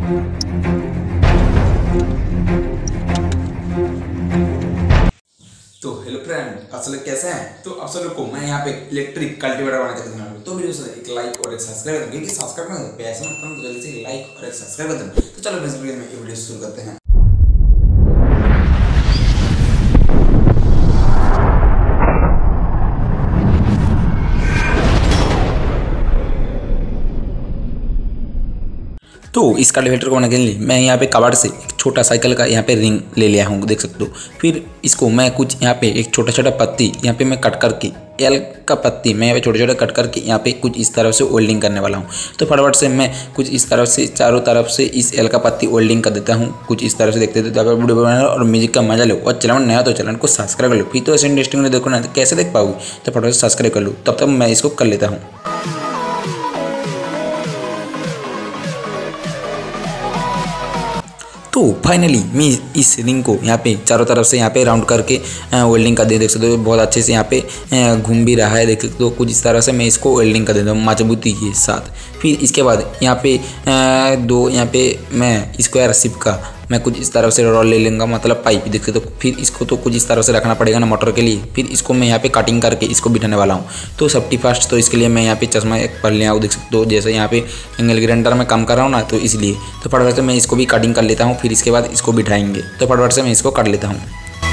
तो hello friend, आप सब लोग कैसे हैं। तो आप सब लोग को मैं यहाँ पे इलेक्ट्रिक कल्टीवेटर बनाने का दिखा रहा हूँ। तो वीडियो से एक लाइक और एक सब्सक्राइब कर दें, क्योंकि सब्सक्राइब करना पैसा मत करना, तो जल्दी से लाइक और एक सब्सक्राइब कर दें। तो चलो फ्रेंड्स, में ये वीडियो शुरू करते हैं। तो इस कल्टीवेटर को बनाने के लिए मैं यहाँ पे कबाड़ से एक छोटा साइकिल का यहाँ पे रिंग ले लिया हूँ, देख सकते हो। फिर इसको मैं कुछ यहाँ पे एक छोटा छोटा पत्ती यहाँ पे मैं कट करके एल का पत्ती मैं यहाँ पे छोटे छोटे कट करके यहाँ पे कुछ इस तरफ से वेल्डिंग करने वाला हूँ। तो फटाफट से मैं कुछ इस तरफ से चारों तरफ से इस एल का पत्ती वेल्डिंग कर देता हूँ। कुछ इस तरह से देखते थे। तो अगर वीडियो बनाना और म्यूजिक का मजा लो और चैनल नया तो चैनल को सब्सक्राइब कर लो। फिर तो ऐसे इंटरेस्टिंग में देखो ना, तो कैसे देख पाओगे, तो फटाफट से सब्सक्राइब कर लो। तब तक मैं इसको कर लेता हूँ। तो फाइनली मैं इस रिंग को यहाँ पे चारों तरफ से यहाँ पे राउंड करके वेल्डिंग कर दे, देख सकते हो। बहुत अच्छे से यहाँ पे घूम भी रहा है, देख सकते हो। कुछ इस तरह से मैं इसको वेल्डिंग कर देता हूँ मजबूती के साथ। फिर इसके बाद यहाँ पे दो यहाँ पे मैं स्क्वायर शिप का मैं कुछ इस तरह से रॉड ले लूँगा, मतलब पाइप, देख सकते हो। फिर इसको तो कुछ इस तरह से रखना पड़ेगा ना मोटर के लिए। फिर इसको मैं यहाँ पे कटिंग करके इसको बिठाने वाला हूँ। तो सेफ्टी फर्स्ट, तो इसके लिए मैं यहाँ पे चश्मा एक पहन लिया हूँ, देख सकते हो। जैसे यहाँ पे एंगल ग्राइंडर में काम कर रहा हूँ ना, तो इसलिए तो फटाफट से मैं इसको भी कटिंग कर लेता हूँ। फिर इसके बाद इसको बिठाएंगे, तो फटाफट से मैं इसको काट लेता हूँ।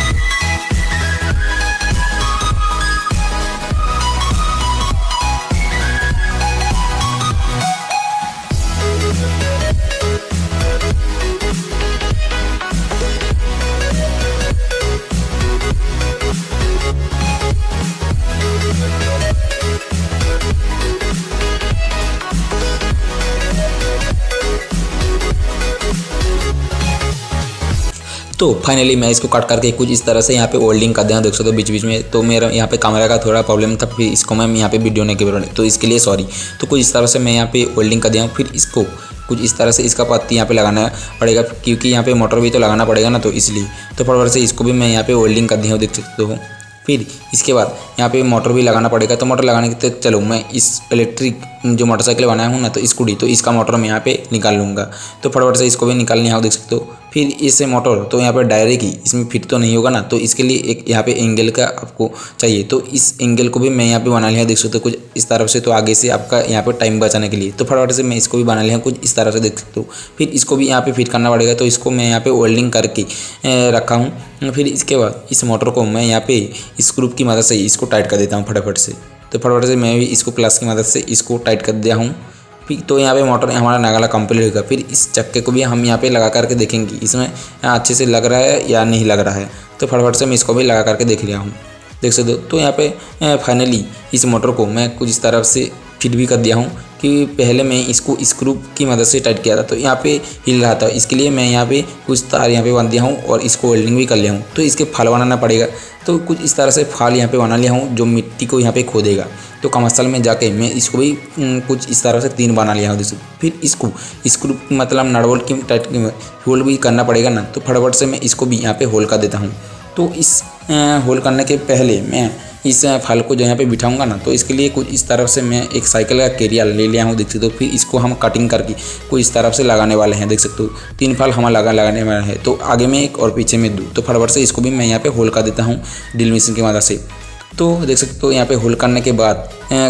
तो फाइनली मैं इसको कट करके कुछ इस तरह से यहाँ पे वेल्डिंग कर दिया, देख सकते हो। बीच बीच में तो मेरा यहाँ पे कैमरा का थोड़ा प्रॉब्लम था, फिर इसको मैं यहाँ पे वीडियो नहीं कर रहा, तो इसके लिए सॉरी। तो कुछ इस तरह से मैं यहाँ पे वेल्डिंग कर दिया हूँ। फिर इसको कुछ इस तरह से इसका पत्ती यहाँ पे लगाना पड़ेगा, क्योंकि यहाँ पे मोटर भी तो लगाना पड़ेगा ना, तो इसलिए तो फटाफट से इसको भी मैं यहाँ पे वेल्डिंग कर दिया हूँ, देख सकते हो। फिर इसके बाद यहाँ पे मोटर भी लगाना पड़ेगा। तो मोटर लगाने के, तो चलो मैं इस इलेक्ट्रिक जो मोटरसाइकिल बनाया हूँ ना, तो स्कूटी, तो इसका मोटर मैं यहाँ पे निकाल लूँगा। तो फटाफट से इसको भी निकालने आओ, देख सकते हो। फिर इससे मोटर तो यहाँ पे डायरेक्ट ही इसमें फिट तो नहीं होगा ना, तो इसके लिए एक यहाँ पे एंगल का आपको चाहिए। तो इस एंगल को भी मैं यहाँ पे बना लिया, देख सकते हो। कुछ इस तरफ से, तो आगे से आपका यहाँ पे टाइम बचाने के लिए तो फटाफट से मैं इसको भी बना लिया कुछ इस तरह से, देख सकते हो। फिर इसको भी यहाँ पे फिट करना पड़ेगा, तो इसको मैं यहाँ पे वेल्डिंग करके रखा हूँ। फिर इसके बाद इस मोटर को मैं यहाँ पे स्क्रू की मदद से इसको टाइट कर देता हूँ फटाफट से। तो फटाफट से मैं भी इसको प्लस की मदद से इसको टाइट कर दिया हूँ। फिर तो यहाँ पे मोटर हमारा नागाला कंप्लीट होगा। फिर इस चक्के को भी हम यहाँ पे लगा करके देखेंगे इसमें अच्छे से लग रहा है या नहीं लग रहा है। तो फटाफट से मैं इसको भी लगा करके देख लिया हूँ, देख सकते हो। तो यहाँ पे फाइनली इस मोटर को मैं कुछ इस तरफ से फिट भी कर दिया हूँ, कि पहले मैं इसको स्क्रू की मदद से टाइट किया था, तो यहाँ पे हिल रहा था। इसके लिए मैं यहाँ पे कुछ तार यहाँ पे बांध दिया हूँ और इसको वेल्डिंग भी कर लिया हूँ। तो इसके फाल बनाना पड़ेगा, तो कुछ इस तरह से फाल यहाँ पे बना लिया हूँ जो मिट्टी को यहाँ पे खोदेगा। तो कमर्शियल में जाके मैं इसको भी कुछ इस तरह से 3 बना लिया हूँ। फिर इसको स्क्रू मतलब नट बोल्ट की टाइट होल भी करना पड़ेगा ना, तो फटाफट से मैं इसको भी यहाँ पे होल कर देता हूँ। तो इस होल करने के पहले मैं इस फाल को जो यहाँ पे बिठाऊंगा ना, तो इसके लिए कुछ इस तरफ से मैं एक साइकिल का कैरियर ले लिया हूँ, देख सकते हो। फिर इसको हम कटिंग करके कुछ इस तरफ से लगाने वाले हैं, देख सकते हो। 3 फाल हम लगाने वाले हैं, तो आगे में एक और पीछे में 2। तो फटाफट से इसको भी मैं यहाँ पे होल कर देता हूँ ड्रिल मशीन की मदद से। तो देख सकते हो यहाँ पे होल करने के बाद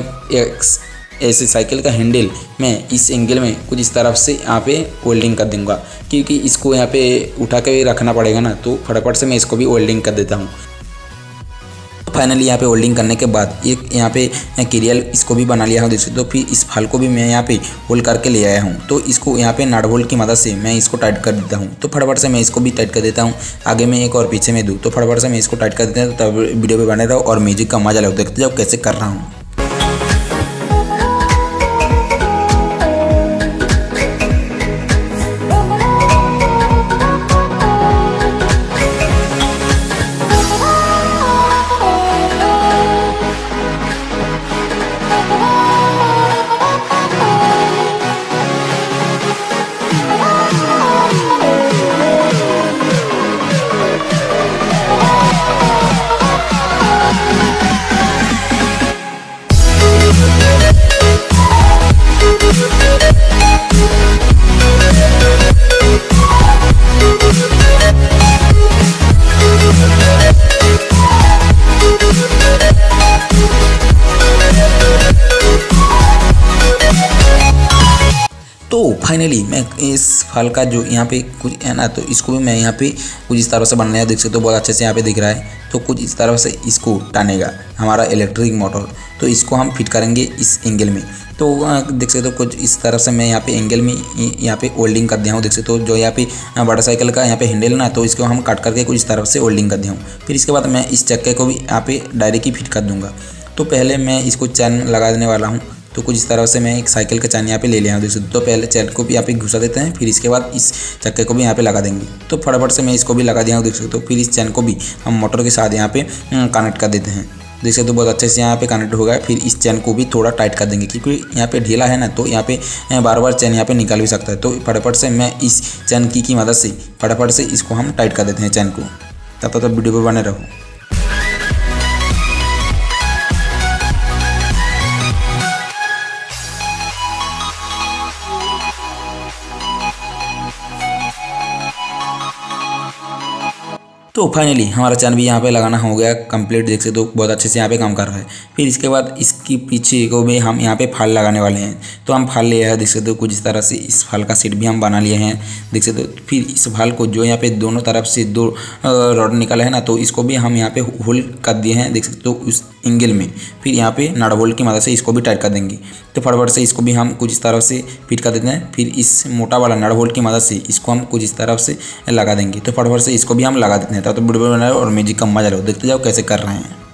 ऐसे साइकिल का हैंडल मैं इस एंगल में कुछ इस तरफ से यहाँ पे वेल्डिंग कर दूँगा, क्योंकि इसको यहाँ पे उठा के रखना पड़ेगा ना। तो फटाफट से मैं इसको भी वेल्डिंग कर देता हूँ। फाइनली यहाँ पे वेल्डिंग करने के बाद एक यहाँ पे कैरियर इसको भी बना लिया हूँ, देख सकते हो। फिर इस फाल को भी मैं यहाँ पे होल करके ले आया हूँ। तो इसको यहाँ पे नट बोल्ट की मदद से मैं इसको टाइट कर देता हूँ। तो फटाफट से मैं इसको भी टाइट कर देता हूँ, आगे में एक और पीछे में 2। तो फटाफट से मैं इसको टाइट कर देता हूँ। तब वीडियो पे बने रहो और म्यूजिक का मजा लो, देखते जाओ कैसे कर रहा हूँ। फाइनली मैं इस फाइल का जो यहाँ पे कुछ है ना, तो इसको भी मैं यहाँ पे कुछ इस तरह से बनाया, देख सकते हो बहुत अच्छे से यहाँ पे दिख रहा है। तो कुछ इस तरह से इसको टानेगा हमारा इलेक्ट्रिक मोटर, तो इसको हम फिट करेंगे इस एंगल में। तो देख सकते हो कुछ इस तरह से मैं यहाँ पे एंगल में यहाँ पे वेल्डिंग कर दिया हूँ। देख सकते हो जो यहाँ पे मोटरसाइकिल का यहाँ पे हैंडल ना, तो इसको हम काट करके कुछ इस तरह से वेल्डिंग कर दिया हूँ। फिर इसके बाद मैं इस चक्के को भी यहाँ पे डायरेक्ट ही फिट कर दूँगा। तो पहले मैं इसको चैन लगा देने वाला हूँ। तो कुछ इस तरह से मैं एक साइकिल का चैन यहाँ पे ले लिया हूँ। देख सकते हो, तो पहले चैन को भी यहाँ पे घुसा देते हैं, फिर इसके बाद इस चक्के को भी यहाँ पे लगा देंगे। तो फटाफट से मैं इसको भी लगा दिया हूँ। देख सकते हो, फिर इस चैन को भी हम मोटर के साथ यहाँ पे कनेक्ट कर देते हैं। देख सकते हो बहुत अच्छे से यहाँ पे कनेक्ट हो गया। फिर इस चैन को भी थोड़ा टाइट कर देंगे, क्योंकि यहाँ पे ढीला है ना, तो यहाँ पे बार बार चैन यहाँ पे निकल भी सकता है। तो फटाफट से मैं इस चैन की मदद से फटाफट से इसको हम टाइट कर देते हैं चैन को। तब तक वीडियो पर बने रहो। तो फाइनली हमारा चैन भी यहाँ पे लगाना हो गया कंप्लीट। देख सकते हो बहुत अच्छे से यहाँ पे काम कर रहा है। फिर इसके बाद इसकी पीछे को भी हम यहाँ पे फाल लगाने वाले हैं। तो हम फाल लिए हैं, देख सकते हो कुछ इस तरह से इस फाल का सेट भी हम बना लिए हैं। देख सकते हो, फिर इस फाल को जो यहाँ पे दोनों तरफ से दो रॉड निकला है ना, तो इसको भी हम यहाँ पे होल कर दिए हैं। देख सकते हो उस एंगल में। फिर यहाँ पे नट बोल्ट की मदद से इसको भी टाइट कर देंगे। तो फटाफट से इसको भी हम कुछ इस तरह से फिट कर देते हैं। फिर इस मोटा वाला नट बोल्ट की मदद से इसको हम कुछ इस तरह से लगा देंगे। तो फटाफट से इसको भी हम लगा देते हैं। तो वीडियो बना और म्यूजिक का मजा लो, देखते जाओ कैसे कर रहे हैं।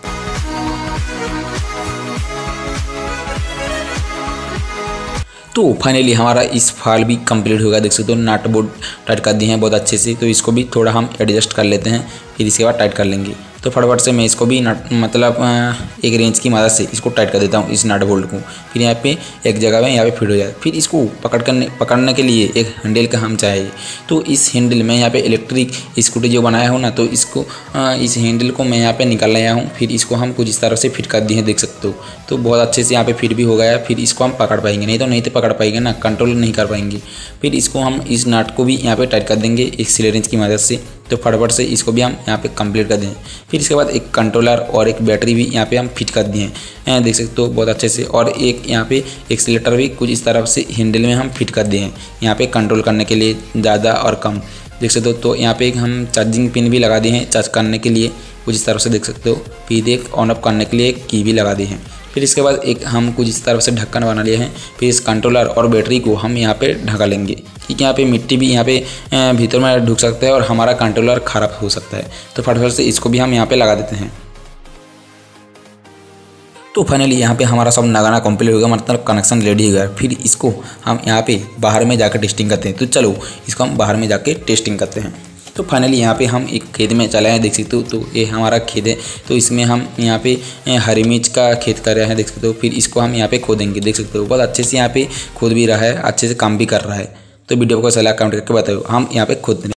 तो फाइनली हमारा इस फाइल भी कंप्लीट हो गया। देख सकते हो नट बोल्ट टाइट कर दिए हैं बहुत अच्छे से। तो इसको भी थोड़ा हम एडजस्ट कर लेते हैं, फिर इसके बाद टाइट कर लेंगे। तो फटाफट से मैं इसको भी मतलब एक रेंच की मदद से इसको टाइट कर देता हूँ इस नट बोल्ट को। फिर यहाँ पे एक जगह में यहाँ पे फिट हो जाए। फिर इसको पकड़ने के लिए एक हैंडल का हम चाहिए। तो इस हैंडल में यहाँ पे इलेक्ट्रिक स्कूटी जो बनाया हो ना, तो इसको इस हैंडल को मैं यहाँ पे निकाल लाया हूँ। फिर इसको हम कुछ इस तरह से फिट कर दिए हैं, देख सकते हो। तो बहुत अच्छे से यहाँ पे फिट भी हो गया। फिर इसको हम पकड़ पाएंगे, नहीं तो पकड़ पाएंगे ना, कंट्रोल नहीं कर पाएंगे। फिर इसको हम इस नट को भी यहाँ पे टाइट कर देंगे एक सिलेंज की मदद से। तो फटाफट से इसको भी हम यहाँ पे कंप्लीट कर दें। फिर इसके बाद एक कंट्रोलर और एक बैटरी भी यहाँ पे हम फिट कर दिए हैं, देख सकते हो बहुत अच्छे से। और एक यहाँ पे एक्सीलेटर भी कुछ इस तरह से हैंडल में हम फिट कर दिए हैं, यहाँ पे कंट्रोल करने के लिए ज़्यादा और कम, देख सकते हो। तो यहाँ पे एक हम चार्जिंग पिन भी लगा दिए हैं चार्ज करने के लिए कुछ इस तरह से, देख सकते हो। फिर एक ऑन ऑफ करने के लिए एक की भी लगा दी है। फिर इसके बाद एक हम कुछ इस तरह से ढक्कन बना लिए हैं। फिर इस कंट्रोलर और बैटरी को हम यहाँ पे ढका लेंगे, क्योंकि यहाँ पे मिट्टी भी यहाँ पे भीतर में ढुक सकता है और हमारा कंट्रोलर ख़राब हो सकता है। तो फटाफट से इसको भी हम यहाँ पे लगा देते हैं। तो फाइनली यहाँ पे हमारा सब लगाना कंप्लीट हो गया, मतलब कनेक्शन रेडी हो गया। फिर इसको हम यहाँ पे बाहर में जाकर टेस्टिंग करते हैं। तो चलो इसको हम बाहर में जाके टेस्टिंग करते हैं। तो फाइनली यहाँ पे हम एक खेत में चले हैं, देख सकते हो। तो ये हमारा खेत है। तो इसमें हम यहाँ पे हरी मिर्च का खेत कर रहे हैं, देख सकते हो। फिर इसको हम यहाँ पे खोदेंगे, देख सकते हो बहुत अच्छे से यहाँ पे खोद भी रहा है, अच्छे से काम भी कर रहा है। तो वीडियो को सलाह कमेंट करके बताओ, हम यहाँ पे खोद